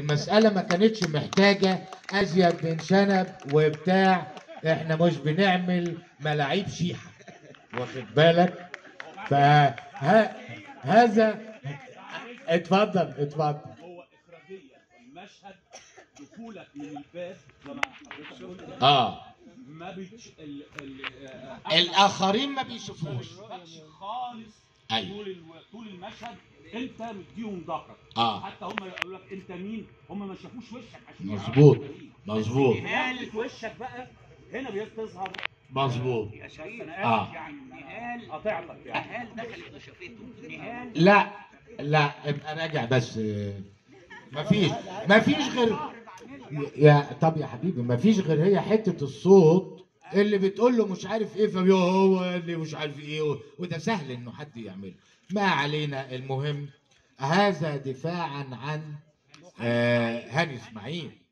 المسألة ما كانتش محتاجة أزيد من شنب وبتاع. إحنا مش بنعمل ملاعيب شيحة، واخد بالك؟ هذا اتفضل اتفضل. هو اخراجيه المشهد دخولك من الباب زي ما حضرتك قلت ما الاخرين ما بيشوفوش خالص. أيوة. طول المشهد انت مديهم ظهرك. حتى هم يقولوا لك انت مين، هم ما شافوش وشك عشان مظبوط مظبوط. نهاية وشك بقى هنا بتظهر مظبوط يا شريف. يعني نهال قطعتك يعني. نهال دخلت وشافته. نهال لا ابقى راجع بس. مفيش غير طب يا حبيبي مفيش غير هي حته الصوت اللي بتقول له مش عارف ايه، هو اللي مش عارف ايه، وده سهل انه حد يعمله. ما علينا. المهم هذا دفاعا عن هاني اسماعيل.